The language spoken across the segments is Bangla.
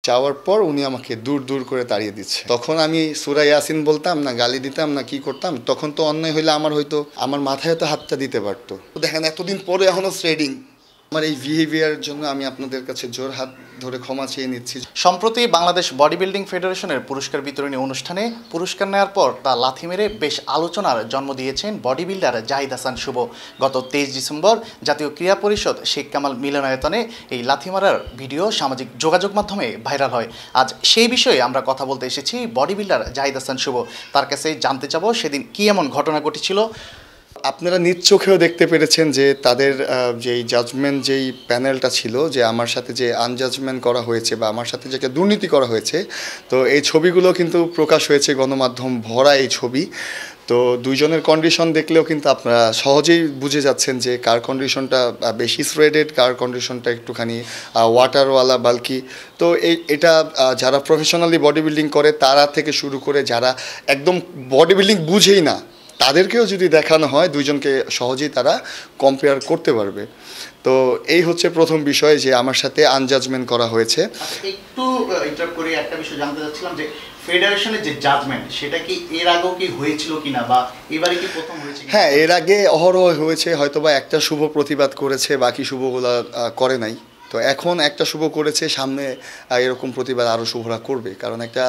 চাওয়ার পর উনি আমাকে দূর দূর করে তাড়িয়ে দিচ্ছে। তখন আমি সূরা ইয়াসিন বলতাম না, গালি দিতাম না, কি করতাম, তখন তো অন্যায় হইলে আমার মাথায় তো হাতটা দিতে পারতো। দেখেন এতদিন পরে এখনো থ্রেডিং। আমার এই বিহেভিয়ারের জন্য আমি আপনাদের কাছে জোর হাত ধরে ক্ষমা চেয়ে নিচ্ছি। সম্প্রতি বাংলাদেশ বডি বিল্ডিং ফেডারেশনের পুরস্কার বিতরণী অনুষ্ঠানে পুরস্কার নেওয়ার পর তা লাথি মেরে বেশ আলোচনার জন্ম দিয়েছেন বডি বিল্ডার জাহিদ হাসান শুভ। গত 23 ডিসেম্বর জাতীয় ক্রীড়া পরিষদ শেখ কামাল মিলনায়তনে এই লাথি মারার ভিডিও সামাজিক যোগাযোগ মাধ্যমে ভাইরাল হয়। আজ সেই বিষয়ে আমরা কথা বলতে এসেছি বডি বিল্ডার জাহিদ হাসান শুভ। তার কাছে জানতে চাবো সেদিন কি এমন ঘটনা ঘটেছিল। আপনারা নিজ চোখেও দেখতে পেরেছেন যে তাদের যেই জাজমেন্ট, যেই প্যানেলটা ছিল, যে আমার সাথে যে আনজাজমেন্ট করা হয়েছে বা আমার সাথে যে দুর্নীতি করা হয়েছে, তো এই ছবিগুলো কিন্তু প্রকাশ হয়েছে, গণমাধ্যম ভরা এই ছবি। তো দুইজনের কন্ডিশন দেখলেও কিন্তু আপনারা সহজেই বুঝে যাচ্ছেন যে কার কন্ডিশনটা বেশি থ্রেডেড, কার কন্ডিশনটা একটুখানি ওয়াটারওয়ালা বাল্কি। তো এটা যারা প্রফেশনালি বডি বিল্ডিং করে তারা থেকে শুরু করে যারা একদম বডি বিল্ডিং বুঝেই না, তাদেরকেও যদি দেখানো হয় দুইজনকে সহজেই তারা কম্পেয়ার করতে পারবে। তো এই হচ্ছে প্রথম বিষয় যে আমার সাথে আনজাজমেন্ট করা হয়েছে। একটু ইন্টারাপ্ট করে একটা বিষয় জানতে চাচ্ছিলাম যে ফেডারেশনের যে জাজমেন্ট সেটা কি এর আগেও কি হয়েছিল কিনা বা এবারে কি প্রথম হয়েছে? হ্যাঁ, এর আগে অহরহ হয়েছে, হয়তোবা একটা শুভ প্রতিবাদ করেছে, বাকি শুভগুলা করে নাই। তো এখন একটা শুভ করেছে, সামনে এরকম প্রতিবাদ আরও শুভরা করবে। কারণ একটা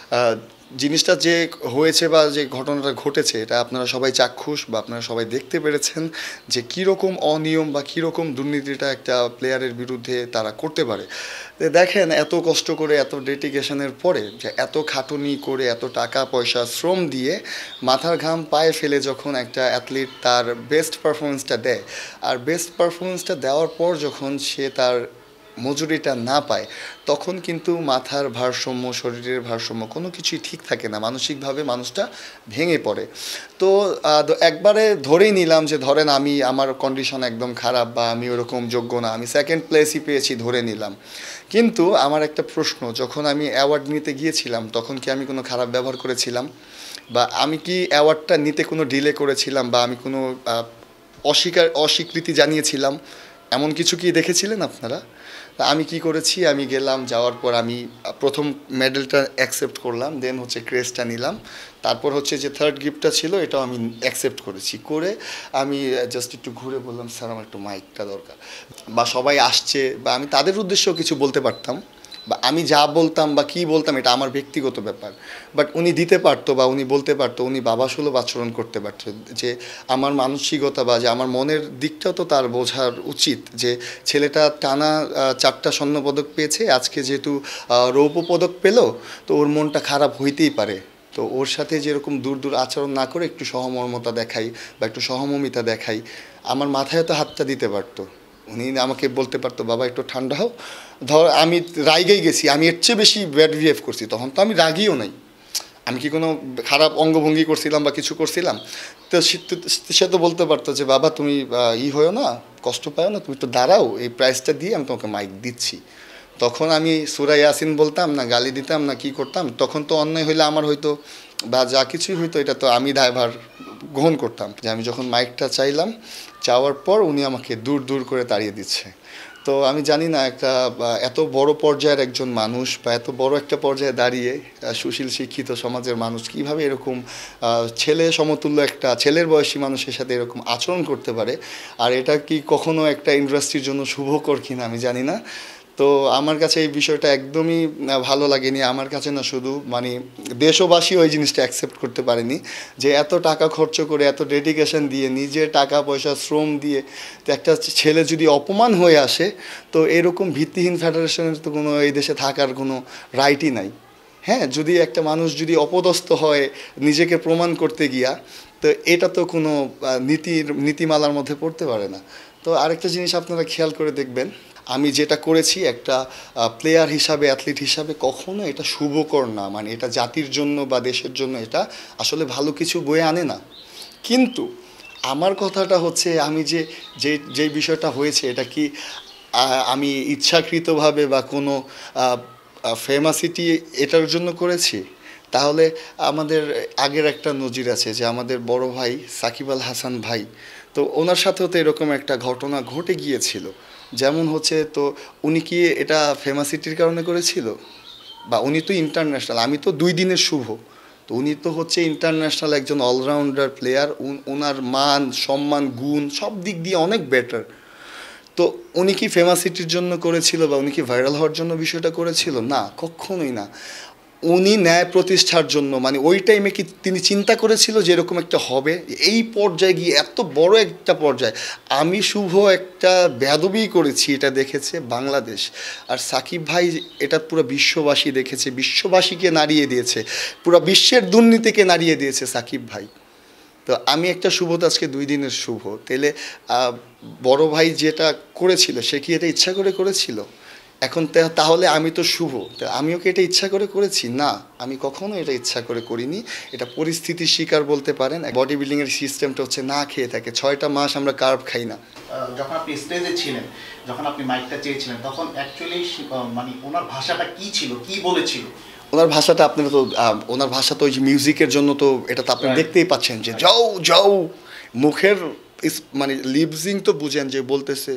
জিনিসটা যে হয়েছে বা যে ঘটনাটা ঘটেছে এটা আপনারা সবাই চাক্ষুষ বা আপনারা সবাই দেখতে পেরেছেন যে কীরকম অনিয়ম বা কীরকম দুর্নীতিটা একটা প্লেয়ারের বিরুদ্ধে তারা করতে পারে। দেখেন এত কষ্ট করে, এত ডেডিকেশনের পরে, যে এত খাটুনি করে, এত টাকা পয়সা শ্রম দিয়ে মাথার ঘাম পায়ে ফেলে যখন একটা অ্যাথলিট তার বেস্ট পারফরমেন্সটা দেয়, আর বেস্ট পারফরমেন্সটা দেওয়ার পর যখন সে তার মজুরিটা না পায়, তখন কিন্তু মাথার ভারসাম্য, শরীরের ভারসাম্য কোনো কিছুই ঠিক থাকে না, মানসিকভাবে মানুষটা ভেঙে পড়ে। তো একবারে ধরেই নিলাম যে ধরেন আমার কন্ডিশন একদম খারাপ বা আমি ওরকম যোগ্য না, আমি সেকেন্ড প্লেসই পেয়েছি ধরে নিলাম। কিন্তু আমার একটা প্রশ্ন, যখন আমি অ্যাওয়ার্ড নিতে গিয়েছিলাম তখন কি আমি কোনো খারাপ ব্যবহার করেছিলাম, বা আমি কি অ্যাওয়ার্ডটা নিতে কোনো ডিলে করেছিলাম, বা আমি কোনো অস্বীকৃতি জানিয়েছিলাম, এমন কিছু কি দেখেছিলেন আপনারা? আমি কি করেছি, আমি গেলাম, যাওয়ার পর আমি প্রথম মেডেলটা অ্যাকসেপ্ট করলাম, দেন হচ্ছে ক্রেস্টটা নিলাম, তারপর হচ্ছে যে থার্ড গিফটটা ছিল এটাও আমি অ্যাকসেপ্ট করেছি। করে আমি জাস্ট একটু ঘুরে বললাম, স্যার আমার একটু মাইকটা দরকার, বা সবাই আসছে, বা আমি তাদের উদ্দেশ্যেও কিছু বলতে পারতাম, বা আমি যা বলতাম বা কী বলতাম এটা আমার ব্যক্তিগত ব্যাপার, বাট উনি দিতে পারতো বা উনি বলতে পারতো, উনি বাবা সুলভ আচরণ করতে পারতো, যে আমার মানসিকতা বা যে আমার মনের দিকটাও তো তার বোঝার উচিত, যে ছেলেটা টানা 4টা স্বর্ণপদক পেয়েছে, আজকে যেহেতু রৌপ্য পদক পেল, তো ওর মনটা খারাপ হইতেই পারে। তো ওর সাথে যেরকম দূর দূর আচরণ না করে একটু সহমর্মতা দেখাই বা একটু সহমর্মিতা দেখাই, আমার মাথায় তো হাতটা দিতে পারতো, উনি আমাকে বলতে পারতো বাবা একটু ঠান্ডা হও। ধর আমি রাগেই গেছি, আমি এর চেয়ে বেশি ব্যাড বিহেভ করছি, তখন তো আমি রাগিও নাই, আমি কি কোনো খারাপ অঙ্গভঙ্গি করছিলাম বা কিছু করছিলাম? তো সে তো বলতে পারতো যে বাবা তুমি হয়েও না, কষ্ট পাও না, তুমি একটু দাঁড়াও, এই প্রাইসটা দিয়ে আমি তোমাকে মাইক দিচ্ছি। তখন আমি সূরা ইয়াসিন বলতাম না, গালি দিতাম না, কি করতাম, তখন তো অন্যায় হইলে আমার হয়তো বা যা কিছুই হইতো এটা তো আমি দায়ভার গ্রহণ করতাম। যে আমি যখন মাইকটা চাওয়ার পর উনি আমাকে দূর দূর করে তাড়িয়ে দিচ্ছে। তো আমি জানি না একটা এত বড় পর্যায়ের একজন মানুষ বা এত বড় একটা পর্যায়ে দাঁড়িয়ে সুশীল শিক্ষিত সমাজের মানুষ কীভাবে এরকম ছেলে সমতুল্য একটা ছেলের বয়সী মানুষের সাথে এরকম আচরণ করতে পারে, আর এটা কি কখনো একটা ইন্ডাস্ট্রির জন্য শুভকর কিনা আমি জানি না। তো আমার কাছে এই বিষয়টা একদমই ভালো লাগেনি। আমার কাছে না, শুধু মানে দেশবাসী ওই জিনিসটা অ্যাকসেপ্ট করতে পারেনি, যে এত টাকা খরচ করে, এত ডেডিকেশন দিয়ে, নিজের টাকা পয়সা শ্রম দিয়ে তো একটা ছেলে যদি অপমান হয়ে আসে, তো এরকম ভিত্তিহীন ফেডারেশনের তো কোনো এই দেশে থাকার কোনো রাইটই নাই। হ্যাঁ, যদি একটা মানুষ যদি অপদস্থ হয় নিজেকে প্রমাণ করতে গিয়া, তো এটা তো কোনো নীতিমালার মধ্যে পড়তে পারে না। তো আরেকটা জিনিস আপনারা খেয়াল করে দেখবেন, আমি যেটা করেছি একটা প্লেয়ার হিসাবে, অ্যাথলিট হিসাবে, কখনো এটা শুভকর না, মানে এটা জাতির জন্য বা দেশের জন্য এটা আসলে ভালো কিছু বয়ে আনে না। কিন্তু আমার কথাটা হচ্ছে, আমি যেই বিষয়টা হয়েছে এটা কি আমি ইচ্ছাকৃতভাবে বা কোনো ফেমাসিটি এটার জন্য করেছি? তাহলে আমাদের আগের একটা নজির আছে, যে আমাদের বড় ভাই সাকিব আল হাসান ভাই, তো ওনার সাথেও তো এরকম একটা ঘটনা ঘটে গিয়েছিল। যেমন হচ্ছে, তো উনি কি এটা ফেমাসিটির কারণে করেছিল? বা উনি তো ইন্টারন্যাশনাল, আমি তো 2 দিনের শুভ, তো উনি তো হচ্ছে ইন্টারন্যাশনাল একজন অলরাউন্ডার প্লেয়ার, ওনার মান সম্মান গুণ সব দিক দিয়ে অনেক বেটার। তো উনি কি ফেমাসিটির জন্য করেছিল বা উনি কি ভাইরাল হওয়ার জন্য বিষয়টা করেছিল? না, কখনোই না। উনি ন্যায় প্রতিষ্ঠার জন্য, মানে ওই টাইমে কি তিনি চিন্তা করেছিল যে এরকম একটা হবে, এই পর্যায়ে গিয়ে এত বড় একটা পর্যায়ে। আমি শুভ একটা বেয়াদবি করেছি, এটা দেখেছে বাংলাদেশ, আর সাকিব ভাই এটা পুরো বিশ্ববাসী দেখেছে, বিশ্ববাসীকে নাড়িয়ে দিয়েছে, পুরো বিশ্বের দুর্নীতিকে নাড়িয়ে দিয়েছে সাকিব ভাই। তো আমি একটা শুভ, তো আজকে 2 দিনের শুভ, তাহলে বড় ভাই যেটা করেছিল সে কি এটা ইচ্ছা করে করেছিল? এখন তাহলে আমি তো শুভ, আমিও কি এটা ইচ্ছা করে করেছি? না, আমি কখনো এটা ইচ্ছা করে করিনি, এটা পরিস্থিতির শিকার বলতে পারেন। বডি বিল্ডিংয়ের সিস্টেমটা হচ্ছে না খেয়ে থাকে, 6টা মাস আমরা কার্ব খাই না। যখন আপনি স্টেজে ছিলেন, যখন আপনি মাইকটা চেয়েছিলেন, তখন অ্যাকচুয়ালি মানে ওনার ভাষাটা কি ছিল, কি বলেছিল? ওনার ভাষাটা আপনারা তো, ওনার ভাষা তো ওই যে মিউজিকের জন্য, তো এটা তো আপনি দেখতেই পাচ্ছেন যে যাও যাও, মুখের মানে লিপজিং তো বুঝেন যে বলতেছে,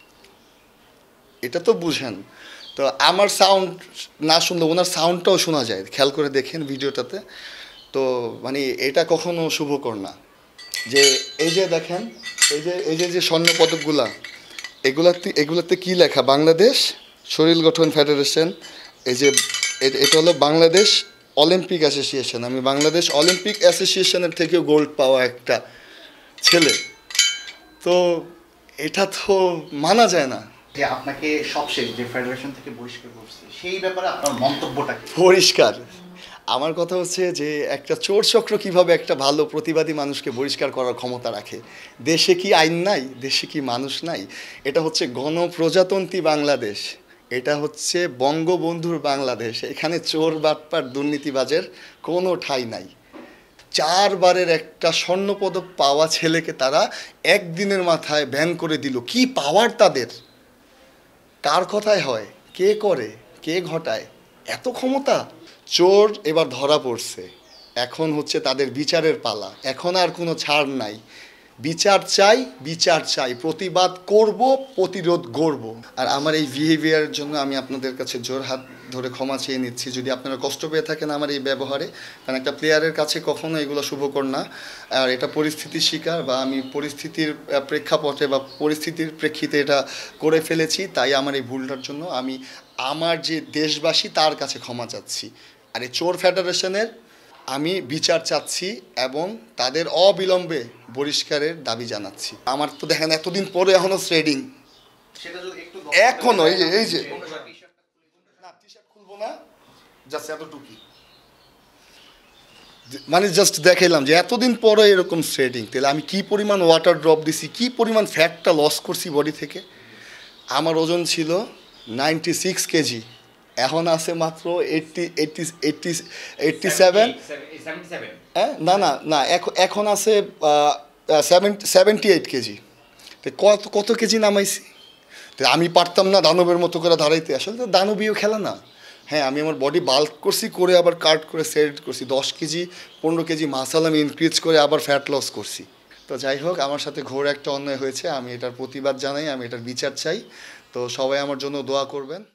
এটা তো বুঝেন। তো আমার সাউন্ড না শুনলে ওনার সাউন্ডটাও শোনা যায়, খেয়াল করে দেখেন ভিডিওটাতে। তো মানে এটা কখনো শুভকর না। যে এই যে দেখেন, এই যে স্বর্ণ পদকগুলা, এগুলাতে কি লেখা? বাংলাদেশ শরীর গঠন ফেডারেশন। এই যে এটা হলো বাংলাদেশ অলিম্পিক অ্যাসোসিয়েশন। আমি বাংলাদেশ অলিম্পিক অ্যাসোসিয়েশনের থেকেও গোল্ড পাওয়া একটা ছেলে, তো এটা তো মানা যায় না। যে আপনাকে সবশেষ যে ফেডারেশন থেকে বহিষ্কার করছে, সেই ব্যাপারে আপনার মন্তব্যটা কি? পরিষ্কার, আমার কথা হচ্ছে যে একটা চোর চক্র কীভাবে একটা ভালো প্রতিবাদী মানুষকে বহিষ্কার করার ক্ষমতা রাখে? দেশে কি আইন নাই? দেশে কি মানুষ নাই? এটা হচ্ছে গণপ্রজাতন্ত্রী বাংলাদেশ, এটা হচ্ছে বঙ্গবন্ধুর বাংলাদেশ। এখানে চোর বাটপার দুর্নীতিবাজের কোনো ঠাঁই নাই। 4বারের একটা স্বর্ণপদক পাওয়া ছেলেকে তারা একদিনের মাথায় ব্যান করে দিল। কি পাওয়ার তাদের? কার কথায় হয়? কে করে? কে ঘটায় এত ক্ষমতা? চোর এবার ধরা পড়ছে, এখন হচ্ছে তাদের বিচারের পালা। এখন আর কোনো ছাড় নাই, বিচার চাই, বিচার চাই, প্রতিবাদ করব, প্রতিরোধ গড়ব। আর আমার এই বিহেভিয়ারের জন্য আমি আপনাদের কাছে জোর হাত ধরে ক্ষমা চেয়ে নিচ্ছি যদি আপনারা কষ্ট পেয়ে থাকেন আমার এই ব্যবহারে, কারণ একটা প্লেয়ারের কাছে কখনো এগুলো শুভকর না। আর এটা পরিস্থিতির শিকার, বা আমি পরিস্থিতির প্রেক্ষাপটে বা পরিস্থিতির প্রেক্ষিতে এটা করে ফেলেছি, তাই আমার এই ভুলটার জন্য আমি আমার যে দেশবাসী তার কাছে ক্ষমা চাচ্ছি। আর এই চোর ফেডারেশনের আমি বিচার চাচ্ছি এবং তাদের অবিলম্বে বহিষ্কারের দাবি জানাচ্ছি। আমার তো দেখেন এতদিন পরে এখনো থ্রেডিং, এখনো এই যে না, টি শার্ট খুলবো না, জাস্ট এতটুকুই, মানে জাস্ট দেখাইলাম যে এতদিন পরে এরকম থ্রেডিং। তাহলে আমি কি পরিমাণ ওয়াটার ড্রপ দিছি, কি পরিমাণ ফ্যাটটা লস করছি বডি থেকে। আমার ওজন ছিল 96 কেজি, এখন আছে মাত্র 87। হ্যাঁ, না না না, এখন আছে 78 কেজি। তো কত কেজি নামাইছি? তো আমি পারতাম না দানবের মতো করে দাঁড়াইতে? আসলে তো দানবীয় খেলা না। হ্যাঁ, আমি আমার বডি বাল্ক করছি, করে আবার কাট করে সেট করছি, 10 কেজি 15 কেজি মাসাল আমি ইনক্রিজ করে আবার ফ্যাট লস করছি। তো যাই হোক, আমার সাথে ঘোর একটা অন্যায় হয়েছে, আমি এটার প্রতিবাদ জানাই, আমি এটার বিচার চাই। তো সবাই আমার জন্য দোয়া করবেন।